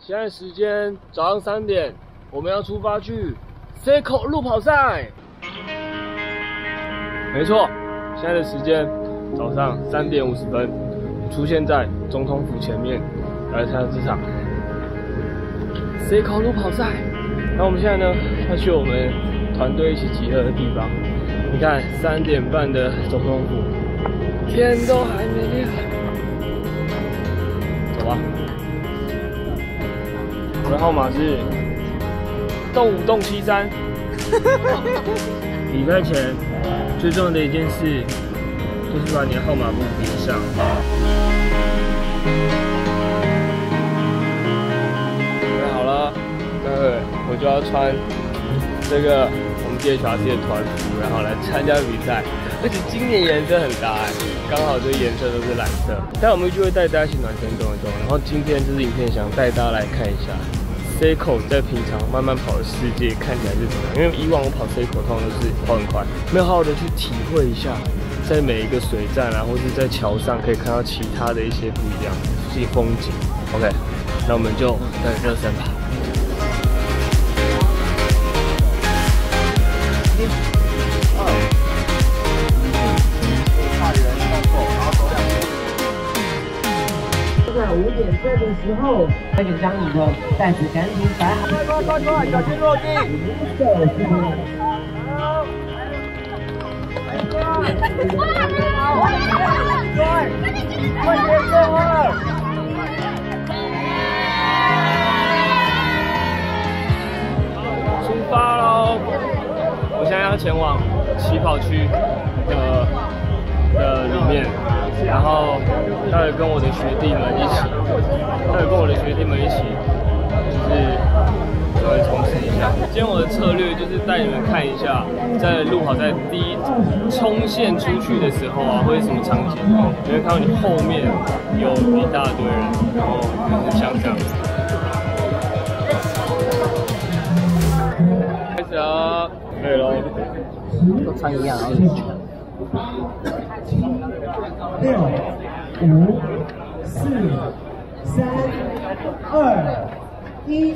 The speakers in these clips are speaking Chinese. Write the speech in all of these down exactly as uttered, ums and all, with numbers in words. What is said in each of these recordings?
现在时间早上三点，我们要出发去 Seiko 路跑赛。没错，现在的时间早上三点五十分，出现在总统府前面，来参加这场 Seiko 路跑赛。那我们现在呢，要去我们团队一起集合的地方。你看，三点半的总统府，天都还没亮。走吧。我的号码是洞五洞七三。比赛前最重要的一件事就是把你的号码布叠上。准备好了，待会我就要穿这个我们 D H R C 的团服，然后来参加比赛。而且今年颜色很搭，刚好这颜色都是蓝色。但我们就会带大家一起暖身动一动。然后今天这支影片想带大家来看一下 Seiko 在平常慢慢跑的世界看起来是怎么样。因为以往我跑 Seiko 通常都是跑很快，没有好好的去体会一下，在每一个水站啊，或是在桥上可以看到其他的一些不一样的这些风景。OK， 那我们就来热身吧。 在五点半的时候，那个将你的袋子赶紧摆好。快快快快，小心落地！好，快，快点做啊！ 出发喽！我现在要前往起跑区的的里面。然后待会跟我的学弟们一起，待会跟我的学弟们一起，就是稍微冲刺一下。今天我的策略就是带你们看一下，在路跑在第一冲线出去的时候啊，会是什么场景？你会看到你后面有一大堆人，然后就是像这样子。开始了，对喽， 都穿一样，然后六、五、四、三、二、一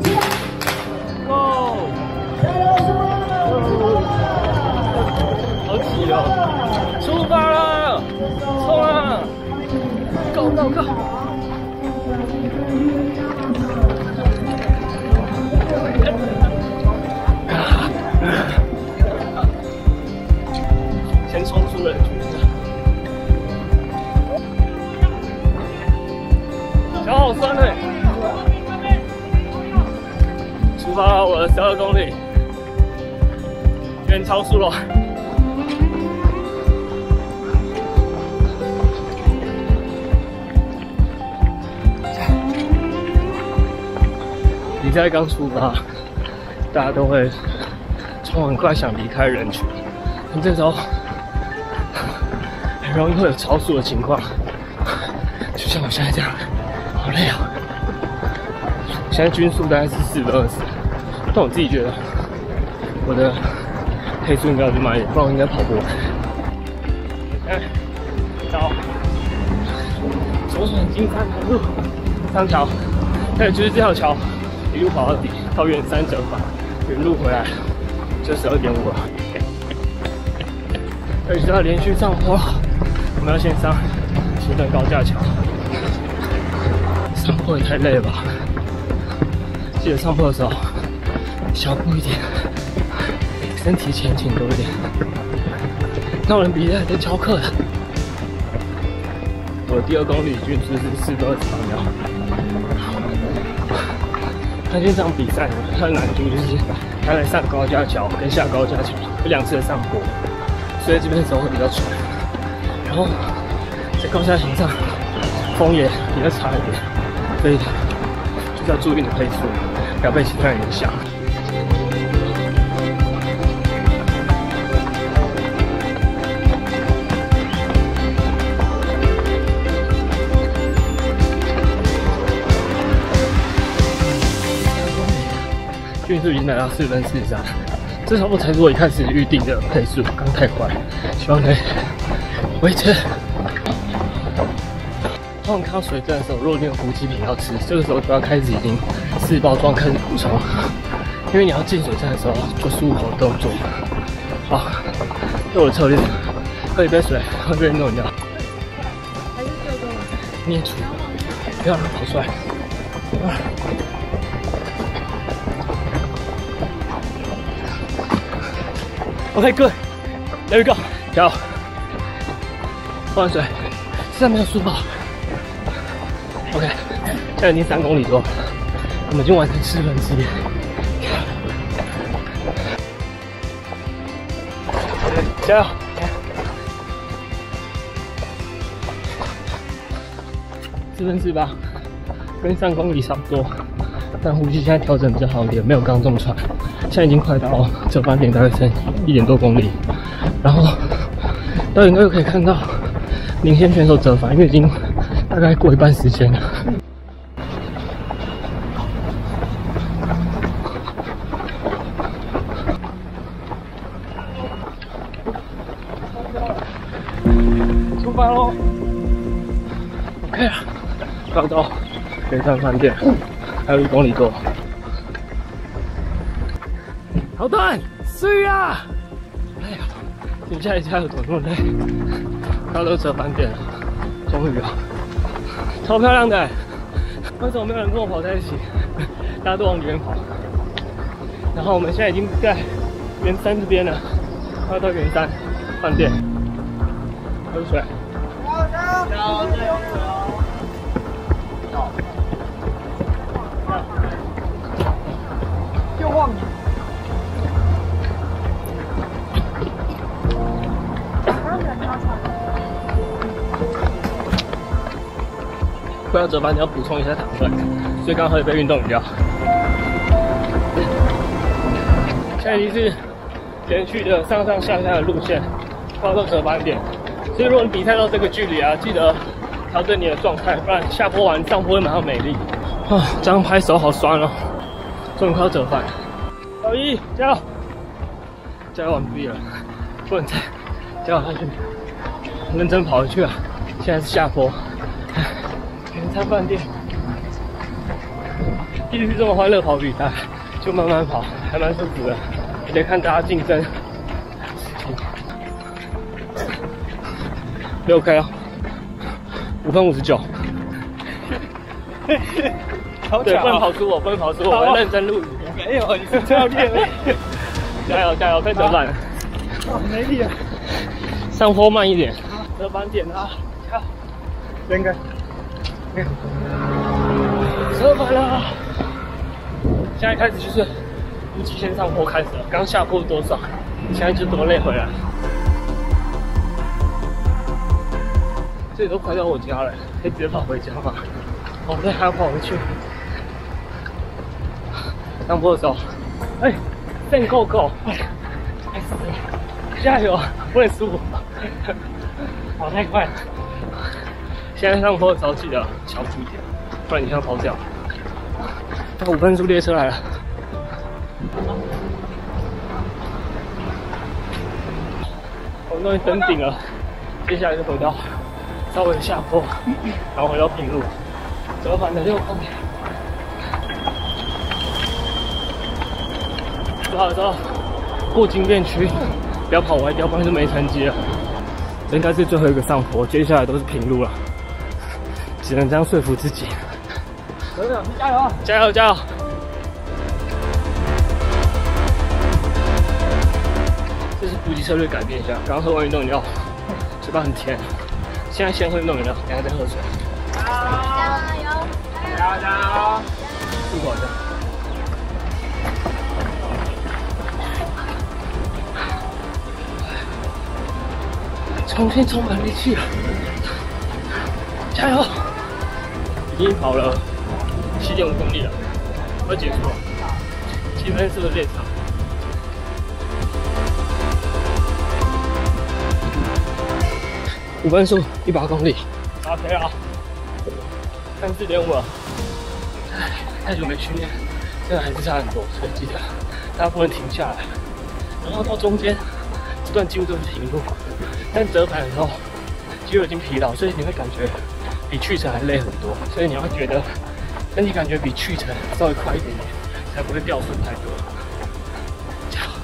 ，Go！ 加油， 好挤哦！出发了，冲啊 ！Go Go Go！ 先冲出人群。脚好酸嘞！出发了，我的十二公里，有点超速了。比赛刚出发，大家都会冲很快，想离开人群。这时候很容易会有超速的情况，就像我现在这样。好累啊！现在均速大概是四百二十，但我自己觉得我的配速应该是慢一点，不然我应该跑不完。哎，走，左转金三条路，上桥，还有就是这条桥一路跑到底，到圆山折返，原路回来就十二点五了。而且要连续上坡，我们要先上新登高架桥。上坡也太累了吧！记得上坡的时候小步一点，身体前倾多一点。那我们比赛在教课的，我的第二公里均速是四分二十八秒。那这场比赛它的难度就是它在上高架桥跟下高架桥有两次的上坡，所以这边的时候会比较喘。然后在高架桥上风也比较差一点。所以就是要注意你的配速，不要被其他人影响。均速已经来到四分四十三，这差不多才是我一开始预定的配速，刚太快，希望可以维持。 通常看到水症的时候，如果你有补给品要吃，这个时候就要开始已经四包装开始补充，因为你要进水站的时候做漱口动作。好，这我的策略，喝一杯水，喝一杯运动饮料，捏住，不要让它跑出来。OK， good， there we go， 加油！喝完水，现在没有书包。OK， 现在已经三公里多，我们已经完成四分之一。加油！四分之八，跟三公里差不多，但呼吸现在调整比较好一点，没有刚中喘。现在已经快到折返点，大概剩一点多公里，然后导演哥又可以看到领先选手折返，因为已经大概过一半时间了。出发喽 ！OK 了，刚到北山饭店，还有一公里多。好短，睡啊！哎呀，停下来加油，怎么那么累？快到折返点了，终于了，超漂亮的！为什么没有人跟我跑在一起？大家都往里面跑。然后我们现在已经在圆山这边了，快要到圆山饭店。喝水。加油加油！加油加油！就忘你。快要折返，你要补充一下糖分，所以刚喝一杯运动饮料。现在已经是连续的上上下下的路线，快要到折返点。所以如果你比赛到这个距离啊，记得调整你的状态，不然下坡完上坡会马上没力。啊，这样拍手好酸哦！终于快要折返，小一加油！加油完毕了，不能再加油下去，认真跑回去啊！现在是下坡。圆山饭店，第一次这么欢乐跑比赛，就慢慢跑，还蛮舒服的。而且看大家竞争，六 K 哦，五分五十九。对，不能跑输我，不能跑输我，我要认真录影。没有，你是教练。加油加油，快折返了。没力了，上坡慢一点，折返点啊，加油，真干。折返了，现在开始就是无极限上坡开始了。刚下坡多少，现在就多累回来。这里都快到我家了，可以直接跑回家吗？哦，对，还要跑回去。上坡的时候，哎，正够够，哎，开始了，加油，不能输我，跑太快了。现在上坡的时候记得小心一点，不然你要跑掉。那五分速列车来了，我们终于登顶了。接下来就回到稍微下坡，然后回到平路，折返的六公里。不好的时候过经变区，不要跑歪掉，不然就没成绩了。应该是最后一个上坡，接下来都是平路了。只能这样说服自己。加油！加油！加油！这是补给策略改变一下。刚喝完运动饮料，嘴巴很甜。现在先喝运动饮料，等下再喝水。加油！加油！加油！漱口一下。重新充满力气了。加油！已经跑了七点五公里了，快结束了。七分四的练场。五分速一百公里 ，OK 啊，三四点五了。唉，太久没训练，真的还是差很多，所以记得大家不能停下来。然后到中间这段几乎都是平路，但折返的时候肌肉已经疲劳，所以你会感觉比去程还累很多，所以你要觉得身体感觉比去程稍微快一点点，才不会掉分太多。加油！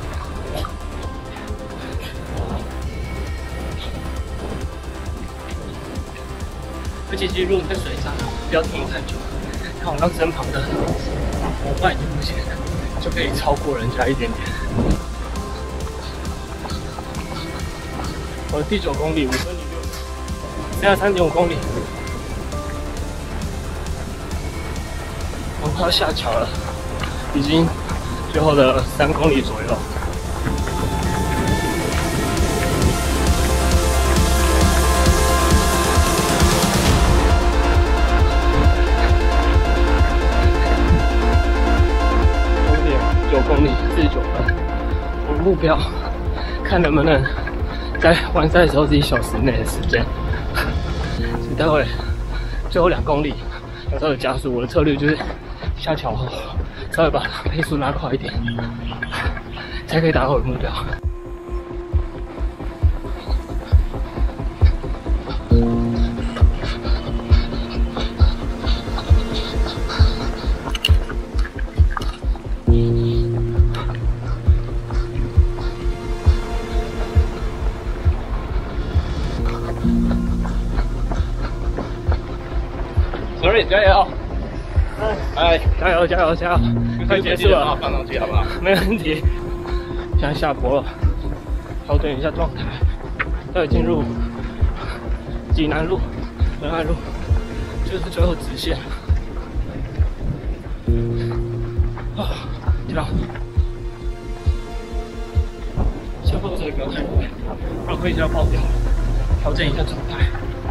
而且其实如果你在水上，不要停太久，看我刚身旁的伙伴已经不行了，就可以超过人家一点点。我的第九公里，五分零六，剩下三点五公里，我快要下桥了，已经最后的三公里左右。九点九公里，四十九分。我的目标，看能不能在完赛的时候是一小时内的时间。所以待会最后两公里要稍微加速，我的策略就是下桥后稍微把配速拉快一点，才可以达到我的目标。Sorry， 加油！哎，加油加油加油！快结束了，放上去好不好？没问题。现在下坡了，调整一下状态，待会进入济南路、仁爱路，就是最后直线。啊，这样，下坡这里不要太快，不然会一下爆掉。调整一下状态。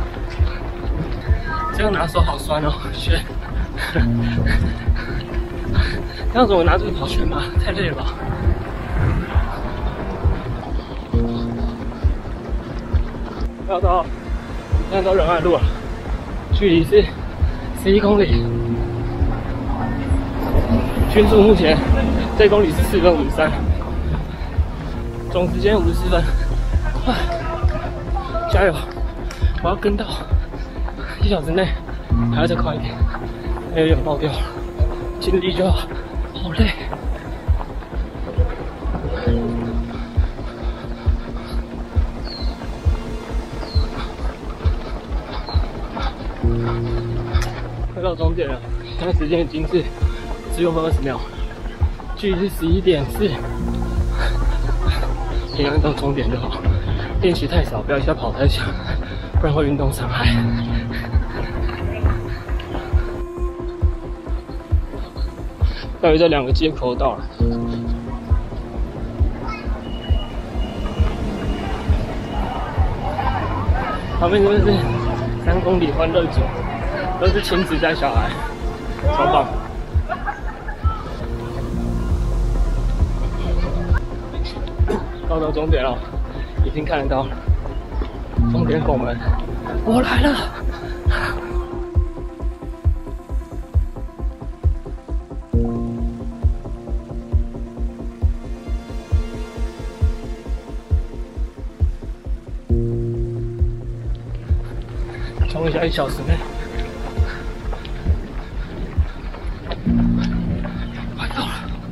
这样拿手好酸哦，学。这样子我拿这个跑全马太累了吧？要到，现在到仁爱路了，距离是十一公里，均速目前这公里是四分五十三，总时间五十四分，啊，加油！我要跟到一小时内，还要再快一点，有点爆掉了，尽力就好，好累。快到终点了，现在时间已经是十六分二十秒，距离是十一点四，平安到终点就好。练习太少，不要一下跑太强，不然会运动伤害。大约在两个街口到了。旁边真的是三公里欢乐组，都是亲子带小孩，超棒。到到终点了，已经看得到终点拱门，我来了。冲一下一小时内，快到了。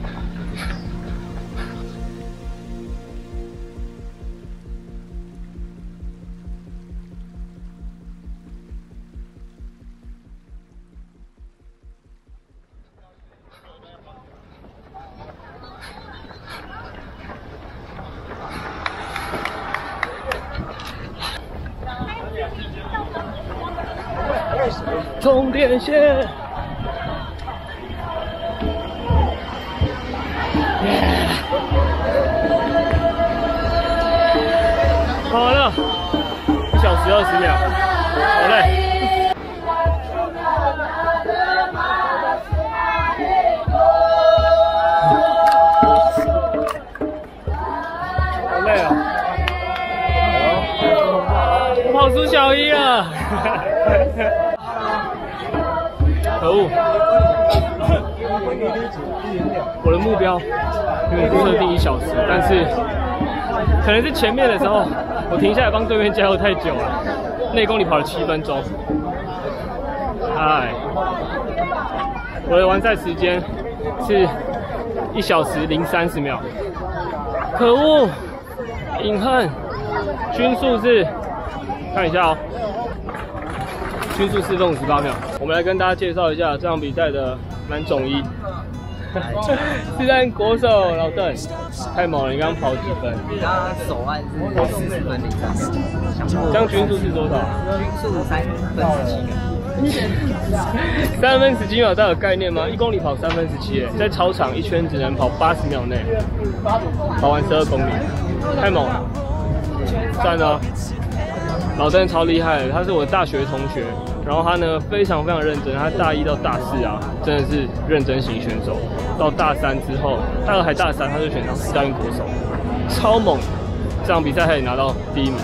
终点线，跑完了，一小时二十秒，好累。好累哦，我跑出小一了。可恶！我的目标因为设定一小时，但是可能是前面的时候我停下来帮对面加油太久了，那公里跑了七分钟， 嗨，我的完赛时间是一小时零三十秒。可恶，隐恨，均速是看一下哦，均速四分五十八秒。我们来跟大家介绍一下这场比赛的男总一。是在国手老邓，太猛了！你刚刚跑几分？ 他手腕是四十分零三秒， 这样均速是多少？ 均速三分十七秒。 三分十七秒，大家有概念吗？一公里跑三分十七，在操场一圈只能跑八十秒内，跑完十二公里，太猛了！赞哦！老邓超厉害的，他是我大学同学，然后他呢非常非常认真，他大一到大四啊，真的是认真型选手。到大三之后，大二还大三，他就选上世大运国手，超猛！这场比赛他也拿到第一名。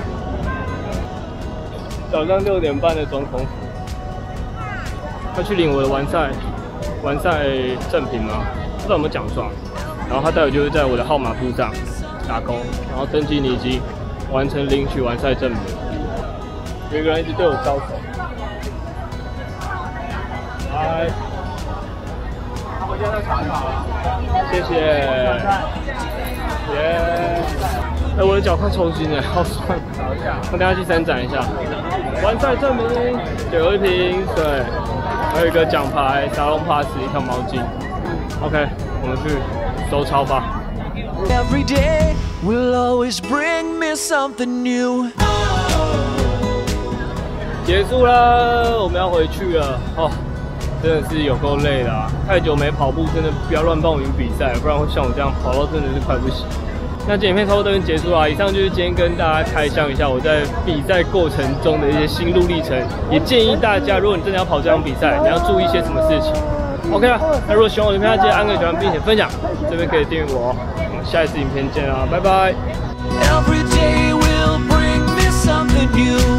早上六点半的总统府，他去领我的完赛完赛赠品吗？不知道有没有奖状。然后他待会就会在我的号码簿上打勾，然后登记你已经完成领取完赛证明。有一个人一直对我招手，嗨，我现在卡卡了，谢谢，耶！哎，我的脚快抽筋了，好酸。我等下去伸展一下。完赛证明，有一瓶水，还有一个奖牌、沙龙 pass、一条毛巾。OK， 我们去收钞吧。Every day will always bring me something new。结束了，我们要回去了哦，真的是有够累的啊！太久没跑步，真的不要乱报名比赛，不然会像我这样跑到真的是快不行。那今天影片差不多到这边结束啦，以上就是今天跟大家开箱一下我在比赛过程中的一些心路历程，也建议大家，如果你真的要跑这场比赛，你要注意一些什么事情。OK 啦，那如果喜欢我的影片，记得按个喜欢并且分享，这边可以订阅我哦。我们下一次影片见啦，拜拜。Every day will bring me something new.